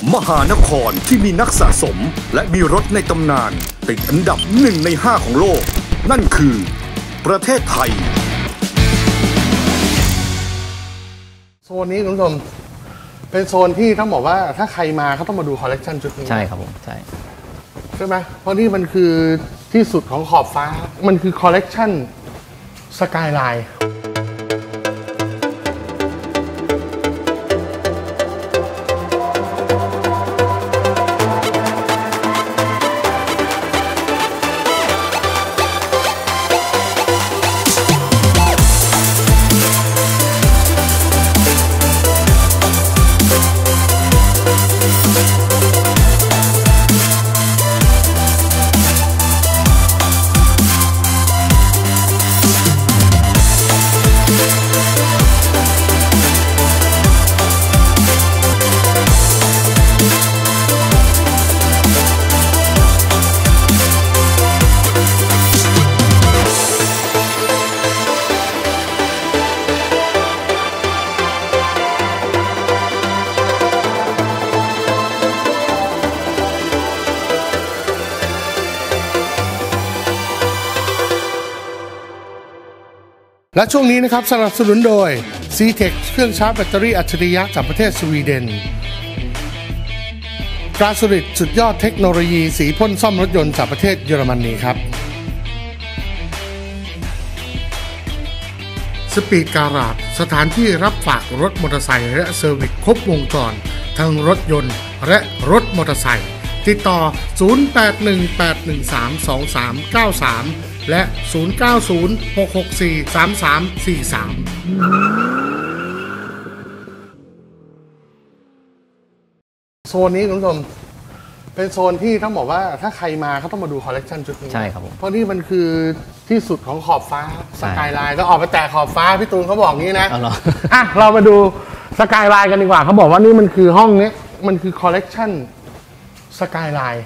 มหานครที่มีนักสะสมและมีรถในตำนานติดอันดับ1 ใน 5ของโลกนั่นคือประเทศไทยโซนนี้คุณผู้ชมเป็นโซนที่ต้องบอกว่าถ้าใครมาเขาต้องมาดูคอลเลกชันชุดนี้ใช่ครับผมใช่ไหมเพราะนี่มันคือที่สุดของขอบฟ้ามันคือคอลเลกชันสกายไลน์และช่วงนี้นะครับสนับสนุนโดย C-Tech เครื่องชาร์จแบตเตอรี่อัจฉริยะจากประเทศสวีเดนกราสุริตสุดยอดเทคโนโลยีสีพ่นซ่อมรถยนต์จากประเทศเยอรมนีครับสปีดการาจสถานที่รับฝากรถมอเตอร์ไซค์และเซอร์วิสครบวงจรทั้งรถยนต์และรถมอเตอร์ไซค์ติดต่อ 0818132393 และ 0906643343 โซนนี้คุณผู้ชมเป็นโซนที่ต้องบอกว่าถ้าใครมาเขาต้องมาดูคอลเลกชันชุดนี้ใช่ครับผมเพราะนี่มันคือที่สุดของขอบฟ้าสกายไลน์ก็ออกไปแตะขอบฟ้าพี่ตูนเขาบอกงี้นะเรามาดูสกายไลน์กันดีกว่าเขาบอกว่านี่มันคือห้องนี้มันคือคอลเลกชันสกายไลน์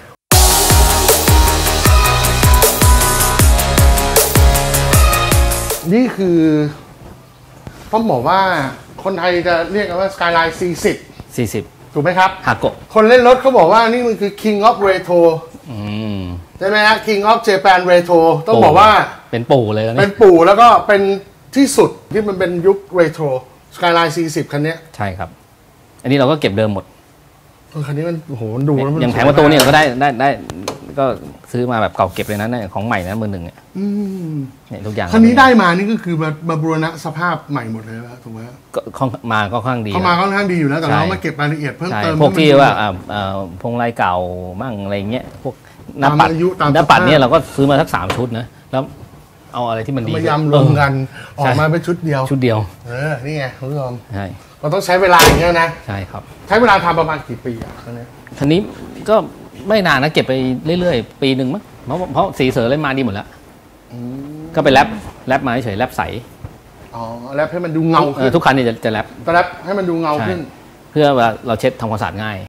นี่คือต้องบอกว่าคนไทยจะเรียกกันว่าสกายไลน์40ถูกไหมครับฮาโกะคนเล่นรถเขาบอกว่านี่มันคือ King of Retro ใช่ไหมฮะ King of Japan Retro ต้องบอกว่าเป็นปู่เลยนะเป็นปู่แล้วก็เป็นที่สุดที่มันเป็นยุค Retro Skyline 40คันนี้ใช่ครับอันนี้เราก็เก็บเดิมหมดคันนี้มันโอ้โหดูแล้วมันอย่างแผงประตูเนี่ยก็ได้ก็ซื้อมาแบบเก่าเก็บเลยนะของใหม่นะมือหนึ่งเนี่ยทุกอย่างคันนี้ได้มานี่ก็คือมาบูรณะสภาพใหม่หมดเลยนะถูกไหมก็มาก็ค่อนข้างดีเขามาค่อนข้างดีอยู่แล้วแต่เรามาเก็บรายละเอียดเพิ่มเติมพวกที่ว่าพวงไล่เก่ามั่งอะไรเงี้ยพวกหน้าปัดเนี่ยเราก็ซื้อมาสัก3 ชุดนะแล้วเอาอะไรที่มันดีมายำรวมกันออกมาเป็นชุดเดียวนี่ไงคุณผู้ชมใช่เราต้องใช้เวลาอย่างเงี้ยนะใช่ครับใช้เวลาทำประมาณกี่ปีอ่ะคันนี้ก็ไม่นานนะเก็บไปเรื่อยๆปีหนึ่งมั้งเพราะสีเสือเลยมาดีหมดแล้วก็ไปแรปมาเฉยแรปใสแรปให้มันดูเงาขึ้นทุกคันนี่จะแรปให้มันดูเงาขึ้นเพื่อว่าเราเช็ดทำความสะอาดง่าย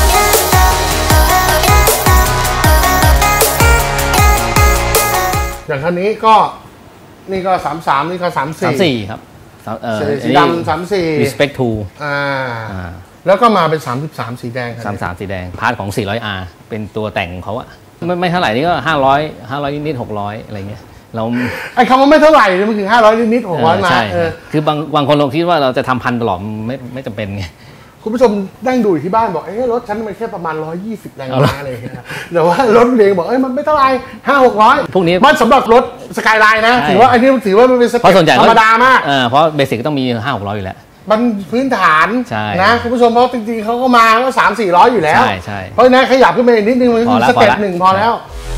อย่างคันนี้ก็นี่ก็33นี่ก็ 34ครับสีดำ34 Respect to แล้วก็มาเป็น33สีแดง 33สีแดงพาร์ทของ 400R เป็นตัวแต่งของเขาอะไม่เท่าไหร่นี่ก็500นิดๆ600อะไรเงี้ยเราไอ้คำว่าไม่เท่าไหร่มันคือ500นิดๆ600มาคือบางคนเราคิดว่าเราจะทำพันตลอดไม่จำเป็นไงคุณผู้ชมนั่งดูที่บ้านบอกรถฉันมันแค่ประมาณ120แรงม้าอะไรอย่างเงี้ยแต่ว่ารถเองบอกมันไม่เท่าไหร่500-600 พวกนี้มันสำหรับรถสกายไลน์นะถือว่าอันนี้ถือว่ามันเป็นสเต็ปธรรมดามากเพราะเบสิกก็ต้องมี500-600อยู่แล้วมันพื้นฐานนะคุณผู้ชมเพราะจริงๆเขาก็มาก็300-400อยู่แล้วเพราะฉะนั้นขยับขึ้นไปนิดนึงมันคือสเต็ปหนึ่งพอแล้ว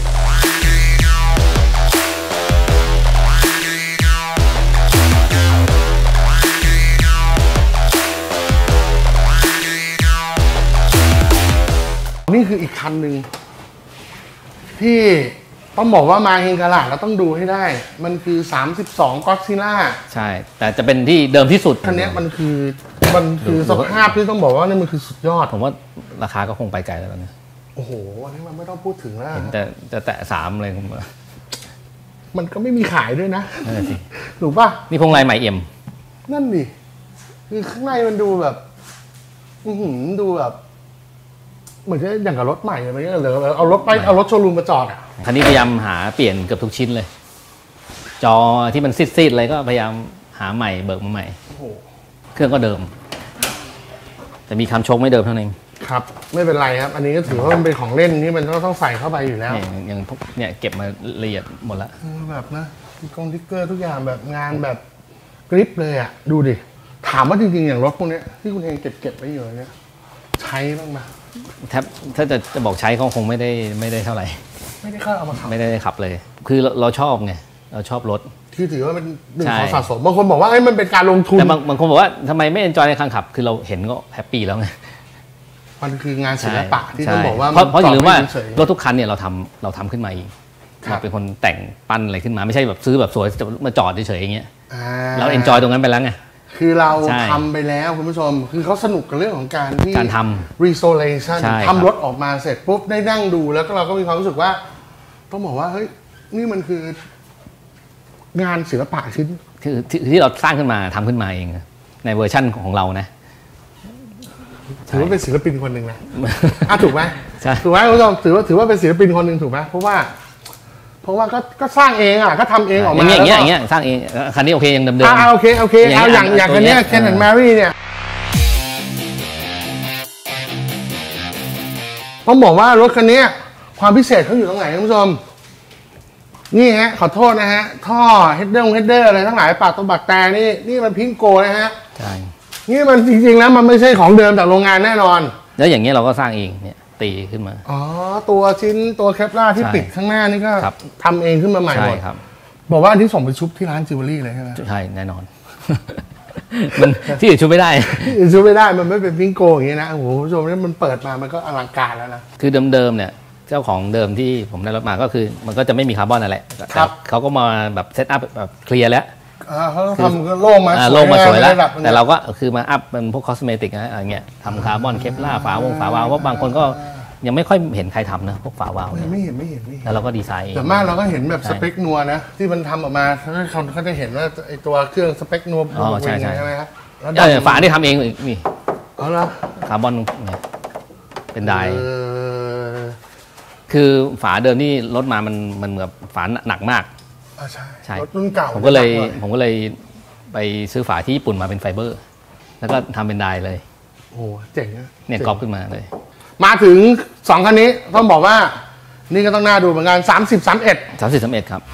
นี่คืออีกคันหนึ่งที่ต้องบอกว่ามาเฮงกาลาดเราต้องดูให้ได้มันคือ32 Godzilla ใช่แต่จะเป็นที่เดิมที่สุดคันนี้มันคือสภาพที่ต้องบอกว่านี่มันคือสุดยอดผมว่าราคาก็คงไปไกลแล้วนะโอ้โหอันนี้มันไม่ต้องพูดถึงแล้วแต่แตะ3เลยผมว่ามันก็ไม่มีขายด้วยนะถูกป่ะนี่พวงไลใหม่เอี่ยมนั่นดิคือข้างในมันดูแบบดูแบบเหมือนจะอย่างกับรถใหม่อะไรเงี้ยหรือเอารถไปเอารถโชว์รูมมาจอดอ่ะคันนี้พยายามหาเปลี่ยนเกือบทุกชิ้นเลย จอที่มันซีดๆอะไรก็พยายามหาใหม่เบิกมาใหม่เครื่องก็เดิมแต่มีคำชกไม่เดิมเท่านั้นเองครับไม่เป็นไรครับอันนี้ก็ถือว่ามันเป็นของเล่นที่มันต้องใส่เข้าไปอยู่แล้วอย่างพวกเนี่ยเก็บมาละเอียดหมดละแบบนะติ๊กเกอร์ทุกอย่างแบบงานแบบกริปเลยอ่ะดูดิถามว่าจริงๆอย่างรถพวกนี้ที่คุณเฮงเก็บไว้อยู่เนี่ยใช้บ้างไหมถ้าจะบอกใช้ก็คงไม่ได้เท่าไหร่ไม่ได้เข้าเอามาขับไม่ได้ขับเลยคือเราชอบไงเราชอบรถที่ถือว่าเป็นหนึ่งของสะสมบางคนบอกว่ามันเป็นการลงทุนแต่บางคนบอกว่าทำไมไม่เอนจอยในการขับคือเราเห็นก็แฮปปี้แล้วไงมันคืองานศิลปะที่ต้องบอกว่าเพราะอย่าลืมว่ารถทุกคันเนี่ยเราทำขึ้นมาเองเราเป็นคนแต่งปั้นอะไรขึ้นมาไม่ใช่แบบซื้อแบบสวยจะมาจอดเฉยๆอย่างเงี้ยเราเอนจอยตรงนั้นไปแล้วไงคือเราทำไปแล้วคุณผู้ชมคือเขาสนุกกับเรื่องของการที่การทำ restoration ทำรถออกมาเสร็จปุ๊บได้นั่งดูแล้วก็เราก็มีความรู้สึกว่าต้องบอกว่าเฮ้ยนี่มันคืองานศิลปะชิ้นคือที่เราสร้างขึ้นมาทำขึ้นมาเองในเวอร์ชั่นของเรานะถือว่าเป็นศิลปินคนหนึ่งนะถูกไหมใช่ถูกไหมคุณผู้ชมถือว่าเป็นศิลปินคนหนึ่งถูกไหมเพราะว่าก็สร้างเองก็ทำเองออกมาอย่างเงี้ยสร้างเองคันนี้โอเคยังเดิมโอเคเอาอย่างคันนี้เคนแอนด์แมรี่เนี่ยผมบอกว่ารถคันนี้ความพิเศษเขาอยู่ตรงไหนคุณผู้ชมนี่ฮะขอโทษนะฮะท่อเฮดเดอร์อะไรทั้งหลายปากตัวบักแต่นี่มันพิงโกนะฮะใช่นี่มันจริงๆแล้วมันไม่ใช่ของเดิมจากโรงงานแน่นอนแล้วอย่างเงี้ยเราก็สร้างเองเนี่ยตีขึ้นมาตัวชิ้นตัวแคปล่าที่ปิดข้างหน้านี่ก็ทำเองขึ้นมาใหม่หมดครับบอกว่าอันที่ส่งไปชุบที่ร้านจิวเวลรี่เลยใช่ไหมใช่แน่นอนมันที่อื่นชุบไม่ได้ชุบไม่ได้มันไม่เป็นพิงโกอย่างนี้นะโอ้โหผู้ชมนี่มันเปิดมามันก็อลังการแล้วนะคือเดิมเนี่ยเจ้าของเดิมที่ผมได้รถมาก็คือมันก็จะไม่มีคาร์บอนอะไรเขาก็มาแบบเซตอัพแบบเคลียร์แล้วเขาทำโล่งมาสวยแล้วแต่เราก็คือมาอัพเป็นพวกคอสเมติกอะไรเงี้ยทำคาร์บอนเคปล่าฝาวาล์วว่าบางคนก็ยังไม่ค่อยเห็นใครทำนะพวกฝาวาล์วเนี่ยไม่เห็นแล้วเราก็ดีไซน์แต่มากเราก็เห็นแบบสเปคนัวนะที่มันทำออกมาเขาจะเห็นว่าไอตัวเครื่องสเปคนัวใช่ไหมครับฝาที่ทำเองนี่เหรอคาร์บอนเนี่ยเป็นไดคือฝาเดิมนี่รถมามันเหมือนฝาหนักมากใช่รถรุ่นเก่าผมก็เลยไปซื้อฝาที่ญี่ปุ่นมาเป็นไฟเบอร์แล้วก็ทำเป็นไดเลยโอ้เจ๋งนะเนี่ยก๊อปขึ้นมาเลยมาถึง2คันนี้ต้องบอกว่านี่ก็ต้องน่าดูเหมือนกัน 30-31ครับ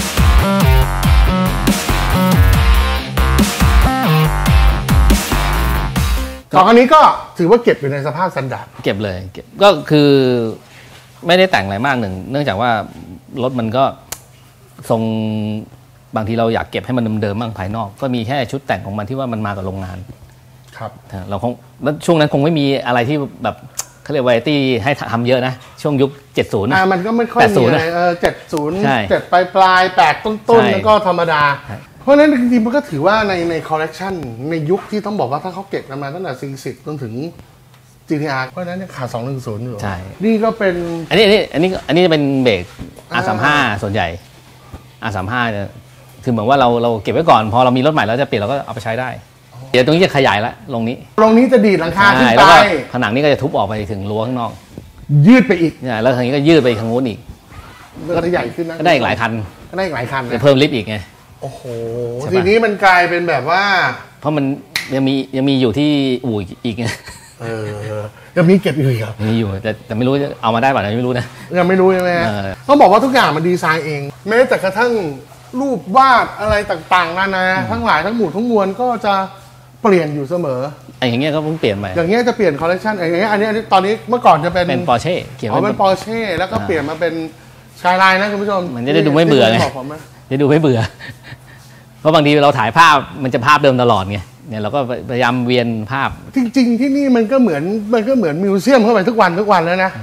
2คันนี้ก็ถือว่าเก็บอยู่ในสภาพสแตนดาร์ดเก็บเลยก็คือไม่ได้แต่งอะไรมากเนื่องจากว่ารถมันก็ทรงบางทีเราอยากเก็บให้มันเดิมๆบ้างภายนอกก็มีแค่ชุดแต่งของมันที่ว่ามันมากับโรงงานครับเราคงช่วงนั้นคงไม่มีอะไรที่แบบเขาเรียกวาไรตี้ให้ทำเยอะนะช่วงยุค70 มันก็ไม่ค่อยมีอะไร70 7ปลาย8ต้นแล้วก็ธรรมดาเพราะฉะนั้นจริงๆมันก็ถือว่าในคอลเลกชันในยุคที่ต้องบอกว่าถ้าเขาเก็บกันมาตั้งแต่40จนถึง GTR เพราะฉะนั้นยังขาด210อยู่ใช่นี่ก็เป็นอันนี้จะเป็นเบรก R35 ส่วนใหญ่ R35 เนี่ยคือเหมือนว่าเราเก็บไว้ก่อนพอเรามีรถใหม่แล้วจะเปลี่ยนเราก็เอาไปใช้ได้เดี๋ยวตรงนี้จะขยายละลงนี้จะดีดหลังคาขึ้นไปแล้วก็ผนังนี้ก็จะทุบออกไปถึงรั้วข้างนอกยืดไปอีกแล้วทางนี้ก็ยืดไปทางนู้นอีกก็จะใหญ่ขึ้นนะก็ได้อีกหลายคันจะเพิ่มลิฟต์อีกไงโอ้โหทีนี้มันกลายเป็นแบบว่าเพราะมันยังมีอยู่ที่อู่อีกไงยังมีเก็บอยู่ครับมีอยู่แต่ไม่รู้จะเอามาได้ป่ะไม่รู้นะยังไม่รู้ใช่ไหมต้องบอกว่าทุกอย่างมันดีไซน์เองแม้แต่กระทั่งรูปวาดอะไรต่างๆนานาทั้งหลายทั้งหมู่ทั้งมวลก็จะเปลี่ยนอยู่เสมออย่างเงี้ยก็เพิ่งเปลี่ยนไปอย่างเงี้ยจะเปลี่ยนคอลเลคชันอย่างเงี้ยอันนี้ตอนนี้เมื่อก่อนจะเป็นปอร์เช่เขียนเป็นปอร์เช่แล้วก็เปลี่ยนมาเป็นสกายไลน์นะคุณผู้ชมมันจะได้ดูไม่เบื่อไงจะดูไม่เบื่อเพราะบางทีเราถ่ายภาพมันจะภาพเดิมตลอดไงเนี่ยเราก็พยายามเวียนภาพจริงๆที่นี่มันก็เหมือนมิวเซียมเข้าไปทุกวันแล้วนะ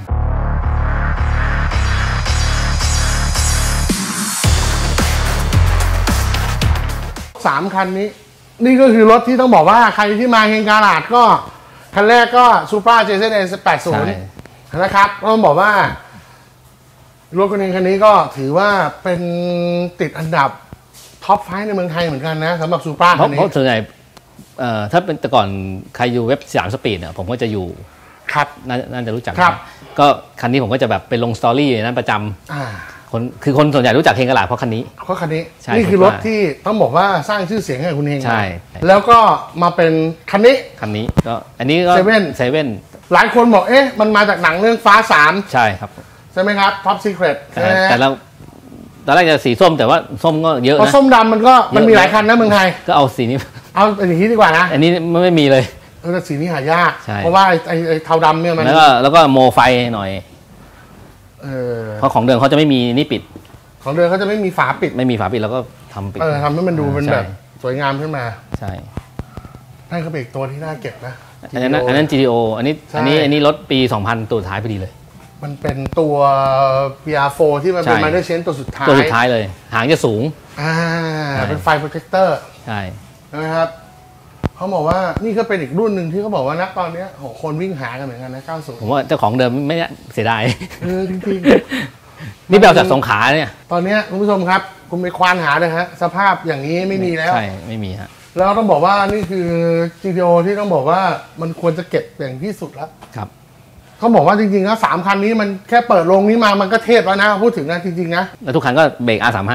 3คันนี้นี่ก็คือรถที่ต้องบอกว่าใครที่มาเฮงการาดก็คันแรกก็ซูเปอร์ JZS 80นะครับต้องบอกว่ารถคันนี้ก็ถือว่าเป็นติดอันดับท็อป5ในเมืองไทยเหมือนกันนะสำหรับซูเปอร์คันนี้เพราะส่วนใหญ่ถ้าเป็นแต่ก่อนใครอยู่เว็บ3 สปีดเนี่ยผมก็จะอยู่ครับน่าจะรู้จักครับก็คันนี้ผมก็จะแบบไปลงสตอรี่นั้นประจำคนส่วนใหญ่รู้จักเฮงกระหลาดเพราะคันนี้นี่คือรถที่ต้องบอกว่าสร้างชื่อเสียงให้คุณเฮงใช่แล้วก็มาเป็นคันนี้ก็อันนี้ก็เซเว่นหลายคนบอกมันมาจากหนังเรื่องฟ้า3 ใช่ครับใช่ไหมครับ Top Secret แต่เราตอนแรกจะสีส้มแต่ว่าส้มก็เยอะนะส้มดำมันมีหลายคันนะเมืองไทยก็เอาสีนี้เอาเป็นอย่างนี้ดีกว่านะอันนี้ไม่มีเลยแต่สีนี้หายากเพราะว่าไอ้เทาดำเนี่ยมันแล้วก็โมไฟหน่อยเพราะของเดิมเขาจะไม่มีนี่ปิดของเดิมเขาจะไม่มีฝาปิดแล้วก็ทำปิดทำให้มันดูเป็นแบบสวยงามขึ้นมาใช่นั่นก็เป็นอีกตัวที่น่าเก็บนะอันนั้น GTO อันนี้รถปี 2000 ตัวท้ายพอดีเลยมันเป็นตัว PR4 ที่มันเป็น Minor Change ตัวสุดท้ายเลยหางจะสูงเป็นไฟโปรเจคเตอร์ใช่นะครับเขาบอกว่านี่ก็เป็นอีกรุ่นหนึ่งที่เขาบอกว่าณตอนนี้คนวิ่งหากันเหมือนกันนะ90 ผมว่าเจ้าของเดิมไม่เสียดายจริงๆนี่แบบจากสงขลาเนี่ยตอนนี้คุณผู้ชมครับคุณไปควานหาเลยฮะสภาพอย่างนี้ไม่มีแล้วใช่ไม่มีฮะแล้วต้องบอกว่านี่คือ GTO ที่ต้องบอกว่ามันควรจะเก็บอย่างที่สุดแล้วครับเขาบอกว่าจริงๆแล้ว3คันนี้มันแค่เปิดโรงนี้มามันก็เทพแล้วนะพูดถึงนะจริงๆนะแล้วทุกคันก็เบรก R35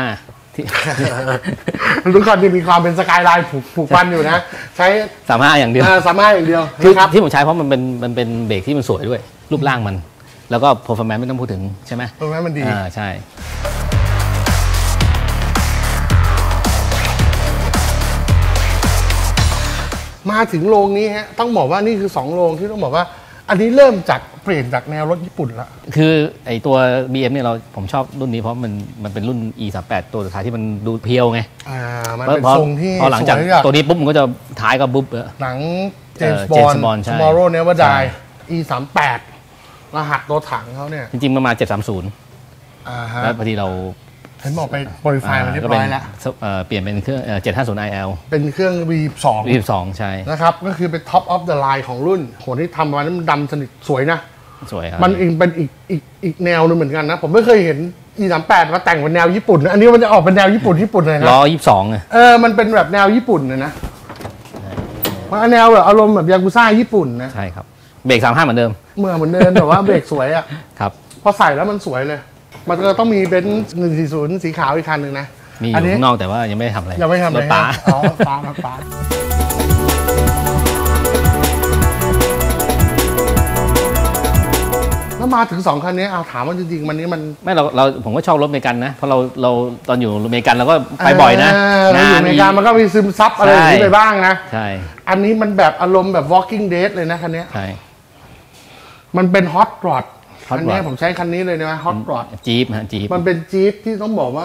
ทุกคันที่มีความเป็นสกายไลน์ผูกพันอยู่นะใช้ 35อย่างเดียว 35อย่างเดียวที่ผมใช้เพราะมันเป็นเบรกที่มันสวยด้วยรูปร่างมันแล้วก็ performance ไม่ต้องพูดถึงใช่ไหม performance มันดีใช่มาถึงโรงนี้ฮะต้องบอกว่านี่คือ2โรงที่ต้องบอกว่าอันนี้เริ่มจากเปลี่ยนจากแนวรถญี่ปุ่นละคือไอตัว BM เนี่ยผมชอบรุ่นนี้เพราะมันเป็นรุ่น E38 ตัวสุดท้ายที่มันดูเพียวไงมันเป็นทรงที่พอหลังจากตัวนี้ปุ๊บมันก็จะท้ายก็บุ๊บหนังเจมส์บอนด์ Tomorrow Never Die E38 รหัสตัวถังเขาเนี่ยจริงๆมันมา730แล้วพอดีเราเห็นบอกไปโมดิฟายมาเรียบร้อยแล้วเปลี่ยนเป็นเครื่อง750 IL เป็นเครื่อง V12 ใช่นะครับก็คือเป็น Top of the line ของรุ่นโหที่ทำมานั้นมันดำสนิทสวยนะสวยครับมันเป็นอีกแนวนึงเหมือนกันนะผมไม่เคยเห็น E38 มาแต่งเป็นแนวญี่ปุ่นอันนี้มันจะออกเป็นแนวญี่ปุ่นเลยนะล้อ22ไงมันเป็นแบบแนวญี่ปุ่นเลยนะมันแนวแบบอารมณ์แบบยากุซ่าญี่ปุ่นนะใช่ครับเบรก35เหมือนเดิมเหมือนเดิมแต่ว่าเบรกสวยอ่ะครับพอใส่แล้วมันสวยเลยมันก็ต้องมีเป็น140สีขาวอีกคันหนึ่งนะมีอยู่ข้างนอกแต่ว่ายังไม่ได้ทำอะไรยังไม่ทำอะไรป้าป้าแล้วมาถึง2คันนี้ถามว่าจริงๆมันนี้มันไม่ผมก็ชอบรถอเมริกันนะเพราะเราตอนอยู่อเมริกันเราก็ไปบ่อยนะเราอยู่อเมริกันมันก็มีซึมซับอะไรอย่างนี้ไปบ้างนะใช่อันนี้มันแบบอารมณ์แบบ Walking Dead เลยนะคันนี้ใช่มันเป็น Hot Rodคันนี้ผมใช้คันนี้เลยนะฮอตรอดจี๊ปมันเป็นจี๊ปที่ต้องบอกว่า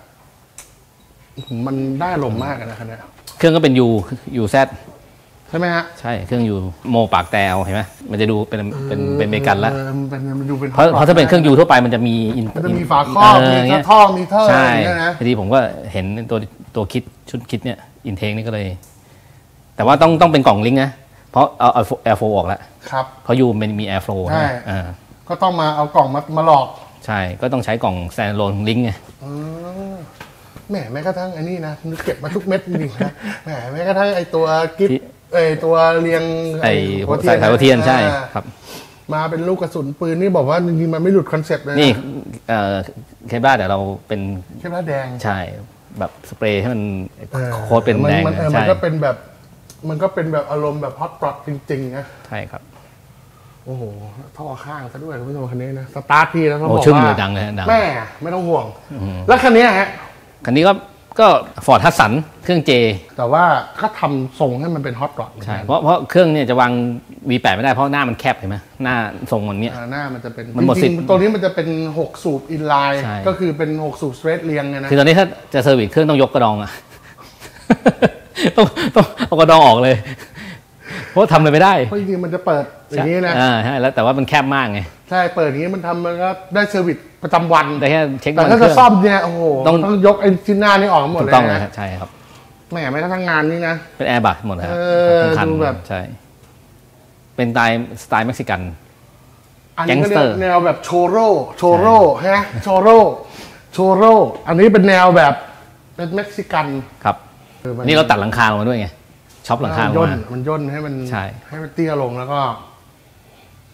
มันได้ลมมากนะคันนี้เครื่องก็เป็นยูแซดใช่ไหมฮะใช่เครื่องยูโมปากแตวเห็นไหมมันจะดูเป็นเมกันแล้วมันดูเป็นเพราะถ้าเป็นเครื่องยูทั่วไปมันจะมีฝาครอบมีท่อมีเท่าใช่ทีนี้ผมก็เห็นตัวคิดชุดคิดเนี่ยอินเทคนี่ก็เลยแต่ว่าต้องเป็นกล่องลิงก์นะเพราะเอาแอร์โฟออกแล้วครับเพราะยูมันมีแอร์โฟใช่ก็ต้องมาเอากล่องมาหลอกใช่ก็ต้องใช้กล่องแซนโลนลิงก์ไงแหมกระทั่งไอ้นี่นะเก็บมาทุกเม็ดจริงๆนะแหมกระทั่งไอ้ตัวกิ๊บตัวเรียงหัวเทียนใช่ครับมาเป็นลูกกระสุนปืนนี่บอกว่าจริงๆมันไม่หลุดคอนเซ็ปต์เลยนี่เคบ้าแต่เราเป็นเคบ้าแดงใช่แบบสเปรย์ให้มันโค้ดเป็นแดงมันก็เป็นแบบอารมณ์แบบฮอตปลอตจริงๆนะใช่ครับโอ้โหท่อข้างซะด้วยคุณผู้ชมคันนี้นะสตาร์ททีแล้วเขาบอกว่าดังเลยแม่ไม่ต้องห่วงแล้วคันนี้ฮะคันนี้ก็ฟอร์ดฮัสสันเครื่องเจแต่ว่าก็ทำทรงให้มันเป็นฮอตรอดใช่เพราะเครื่องเนี่ยจะวาง V8 ไม่ได้เพราะหน้ามันแคบเห็นไหมหน้าทรงมันเนี้ยหน้ามันจะเป็นจริงๆตัวนี้มันจะเป็น6สูบอินไลน์ก็คือเป็น6สูบสเตรทเรียงไงนะคือตอนนี้ถ้าจะเซอร์วิสเครื่องต้องยกกระดองอะต้องเอากระดองออกเลยเพราะทำอะไรไม่ได้เพราะจริงๆมันจะเปิดอย่างนี้นะใช่แล้วแต่ว่ามันแคบมากไงใช่เปิดอย่างนี้มันทำมันก็ได้เซอร์วิสประจำวันแต่แค่เช็คแต่ถ้าจะซ่อมเนี่ยโอ้โหต้องยกไอ้ชิ้นหน้านี่ออกหมดเลยต้องเลยใช่ครับแหมไม่ทั้งงานนี้นะเป็นแอร์บัสหมดครับคันแบบใช่เป็นสไตล์เม็กซิกันแก๊งสเตอร์แนวแบบโชโร่ฮะโชโร่อันนี้เป็นแนวแบบเป็นเม็กซิกันครับนี่เราตัดหลังคาลงมาด้วยไงช็อปหลังคาย่นให้มันเตี้ยลงแล้วก็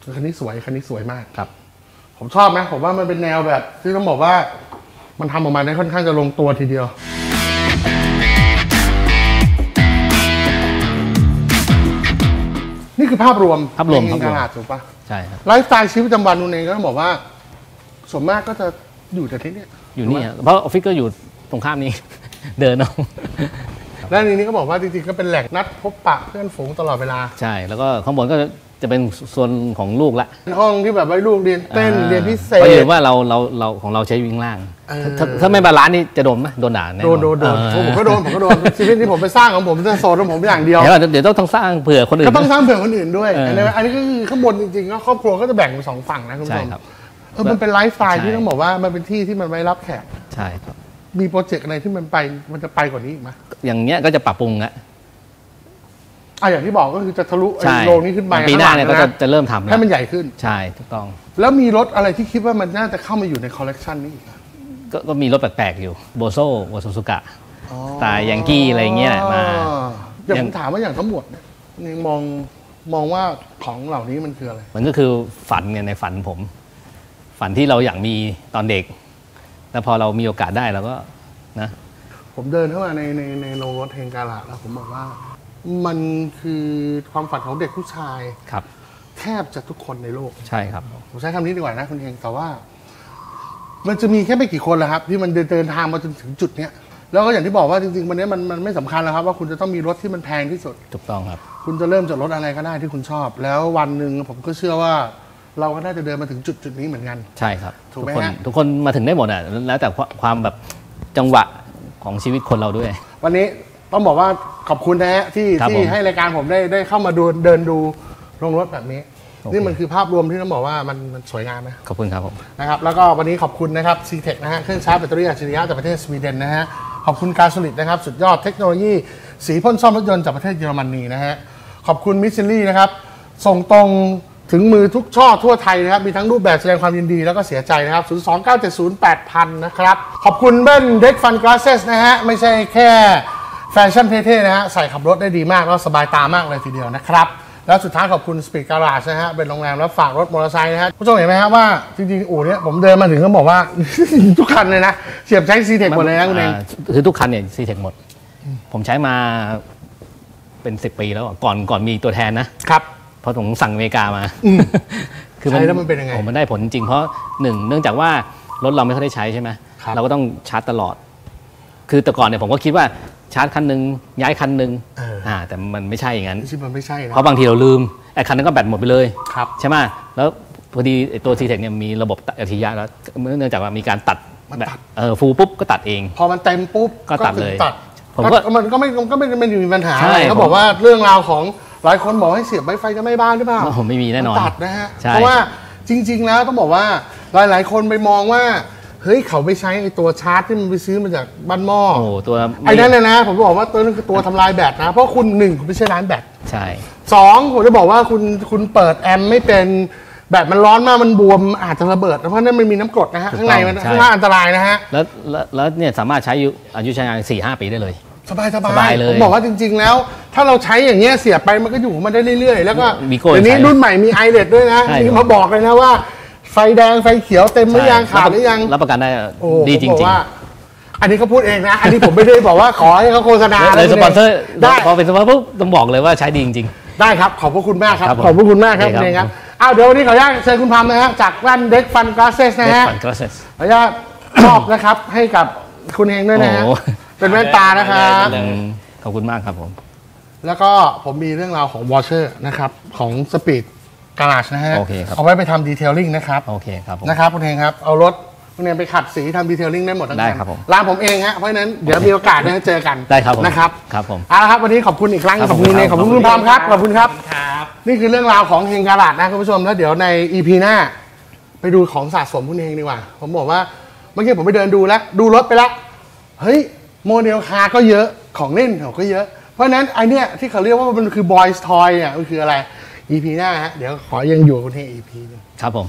คันนี้สวยมากครับผมชอบนะผมว่ามันเป็นแนวแบบที่ต้องบอกว่ามันทำออกมาได้ค่อนข้างจะลงตัวทีเดียวนี่คือภาพรวมในตลาดถูกปะใช่ครับไลฟ์สไตล์ชีวิตประจำวันนู่นเองก็ต้องบอกว่าส่วนมากก็จะอยู่แต่ที่นี่อยู่นี่เพราะออฟฟิศก็อยู่ตรงข้ามนี้ เดินเอาและในนี้ก็บอกว่าจริงๆก็เป็นแหล่งนัดพบปะเพื่อนฝูงตลอดเวลาใช่แล้วก็ข้างบนก็จะเป็นส่วนของลูกละห้องที่แบบไว้ลูกเรียนเต้นเรียนพิเศษก็ยืนว่าเราของเราใช้วิ่งล่างถ้าไม่บาลานซ์นี่จะโดนไหมโดนด่าแน่โดนผมก็โดนชีวิตที่ผมไปสร้างของผมจะโซนของผมอย่างเดียวเดี๋ยวต้องสร้างเผื่อคนอื่นก็ต้องสร้างเผื่อคนอื่นด้วยอันนี้ก็คือข้างบนจริงๆก็ครอบครัวก็จะแบ่งเป็น2ฝั่งนะคุณผู้ชมมันเป็นไลฟ์สไตล์ที่ต้องบอกว่ามันเป็นที่ที่มันไว้รับแขกใช่ครับมีโปรเจกต์อะไรที่มันจะไปกว่านี้อีกไหมอย่างเงี้ยก็จะปรับปรุงละอย่างที่บอกก็คือจะทะลุโลงนี้ขึ้นไปปีหน้าเนี่ยก็จะเริ่มทำให้มันใหญ่ขึ้นใช่ถูกต้องแล้วมีรถอะไรที่คิดว่ามันน่าจะเข้ามาอยู่ในคอลเลกชันนี้อีกก็มีรถแปลกๆอยู่โบโซ่โบซูซูกะสไตล์ยังกี้อะไรเงี้ยมาอย่างผมถามว่าอย่างทั้งหมดเนี่ยมองว่าของเหล่านี้มันคืออะไรมันก็คือฝันไงในฝันผมฝันที่เราอยากมีตอนเด็กแล้วพอเรามีโอกาสได้เราก็นะผมเดินเข้ามาในโรงรถเฮงการะแล้วผมบอกว่ามันคือความฝันของเด็กผู้ชายครับแทบจะทุกคนในโลกใช่ครับผมใช้คำนี้ดีกว่านะคุณเฮงแต่ว่ามันจะมีแค่ไม่กี่คนแหละครับที่มันเดินทางมาจนถึงจุดเนี้ยแล้วก็อย่างที่บอกว่าจริงๆวันนี้มันไม่สำคัญแล้วครับว่าคุณจะต้องมีรถที่มันแพงที่สุดถูกต้องครับคุณจะเริ่มจากรถอะไรก็ได้ที่คุณชอบแล้ววันหนึ่งผมก็เชื่อว่าเราก็น่าจะเดินมาถึงจุดนี้เหมือนกันใช่ครับถูกไหมฮะทุกคนมาถึงได้หมดอ่ะแล้วแต่ความแบบจังหวะของชีวิตคนเราด้วยวันนี้ต้องบอกว่าขอบคุณนะฮะที่ให้รายการผมได้เข้ามาเดินดูโรงรถแบบนี้นี่มันคือภาพรวมที่ต้องบอกว่ามันสวยงามนะขอบคุณครับผมนะครับแล้วก็วันนี้ขอบคุณนะครับ C-Tech นะฮะเครื่องชาร์จแบตเตอรี่อัจฉริยะจากประเทศสวีเดนนะฮะขอบคุณการสลิดนะครับสุดยอดเทคโนโลยีสีพ่นซ่อมรถยนต์จากประเทศเยอรมนีนะฮะขอบคุณมิชซิลี่นะครับส่งตรงถึงมือทุกช่อทั่วไทยนะครับมีทั้งรูปแบบแสดงความยินดีแล้วก็เสียใจนะครับ029708000นะครับขอบคุณเบิ้ลเด็กฟันกลาสเซสนะฮะไม่ใช่แค่แฟชั่นเท่ๆนะฮะใส่ขับรถได้ดีมากแล้วสบายตามากเลยทีเดียวนะครับแล้วสุดท้ายขอบคุณสปีดการาจนะฮะเป็นโรงแรมรับฝากรถมอเตอร์ไซค์นะฮะผู้ชมเห็นไหมครับว่าจริงๆอู่นี้ผมเดินมาถึงเขาบอกว่า ทุกคันเลยนะเสียบใช้ C-Tech หมดเลยนะคุณเองคือทุกคันเนี่ย C-Tech หมดผมใช้มาเป็น10 ปีแล้วก่อนมีตัวแทนนะครับเพราะผมสั่งอเมริกามาคือใช้แล้วมันเป็นยังไงมันได้ผลจริงเพราะเนื่องจากว่ารถเราไม่ค่อยได้ใช้ใช่ไหมเราก็ต้องชาร์จตลอดคือแต่ก่อนเนี่ยผมก็คิดว่าชาร์จคันนึงย้ายคันนึงแต่มันไม่ใช่อย่างนั้นมันไม่ใช่เพราะบางทีเราลืมไอ้คันนั้นก็แบตหมดไปเลยใช่ไหมแล้วพอดีตัว C-Tech เนี่ยมีระบบอัจฉริยะแล้วเนื่องจากว่ามีการตัดฟูลปุ๊บก็ตัดเองพอมันเต็มปุ๊บก็ตัดเลยผมก็มันก็ไม่มีปัญหาเขาบอกว่าเรื่องราวของหลายคนบอกให้เสียบไวไฟจะไม่บ้านหรือเปล่าผมไม่มีแน่นอนตัดนะฮะเพราะว่าจริงๆแล้วต้องบอกว่าหลายคนไปมองว่าเฮ้ยเขาไปใช้ไอ้ตัวชาร์จที่มันไปซื้อมาจากบ้านหม้อตัวไอ้นั่นเลยนะผมบอกว่าตัวนั้นคือตัวทำลายแบตนะเพราะคุณ1คุณไม่ใช่ร้านแบตใช่ 2ผมจะบอกว่าคุณเปิดแอมไม่เป็นแบตมันร้อนมากมันบวมอาจจะระเบิดเพราะนั่นมันมีน้ำกรดนะฮะข้างในมันข้างล่างอันตรายนะฮะแล้วเนี่ยสามารถใช้อายุใช้งาน 4-5 ปีได้เลยสบายเลยผมบอกว่าจริงๆแล้วถ้าเราใช้อย่างเงี้ยเสียบไปมันก็อยู่มันได้เรื่อยๆแล้วก็เดี๋ยวนี้รุ่นใหม่มีไอเลดด้วยนะนี่มาบอกเลยนะว่าไฟแดงไฟเขียวเต็มหรือยังขาดหรือยังรับประกันได้ดีจริงๆอันนี้เขาพูดเองนะอันนี้ผมไม่ได้บอกว่าขอให้เขาโฆษณาเลยสปอนเซอร์ได้พอเป็นสปอนเซอร์ปุ๊บต้องบอกเลยว่าใช้ดีจริงๆได้ครับขอบพระคุณมากครับขอบพระคุณมากครับนี่ครับเดี๋ยววันนี้ขออนุญาตเชิญคุณพามนะฮะจากแว่นเด็กฟันกลาสเซสนะฮะขออนุญาตมอบนะครับให้กับคุณเองด้วยนะฮะเป็นแว่นตานะครับขอบคุณมากครับผมแล้วก็ผมมีเรื่องราวของวอชเชอร์นะครับของสปีดการาจนะฮะเอาไว้ไปทำดีเทลลิ่งนะครับโอเคครับนะครับคุณเองครับเอารถคุณเองไปขัดสีทำดีเทลลิ่งได้หมดทั้งนั้นได้ครับผมร้านผมเองฮะเพราะฉะนั้นเดี๋ยวมีโอกาสนะเจอกันได้ครับนะครับครับผมครับวันนี้ขอบคุณอีกครั้งขอบคุณขอบคุณคุณพามครับขอบคุณครับนี่คือเรื่องราวของเฮงการาจนะคุณผู้ชมแล้วเดี๋ยวใน EP หน้าไปดูของสะสมคุณเองดีกว่าผมบอกว่าเมื่อกี้ผมไปเดินดูแล้วดูรถไปแล้วเฮ้ยโมเดลคาร์ก็เยอะของเล่นเขาก็เยอะเพราะนั้นไอเนี้ยที่เขาเรียกว่ามันคือ Boys Toy เนี่ยมันคืออะไร EP หน้าฮะเดี๋ยวขอยังอยู่กับคุณเฮง EP นึงครับผม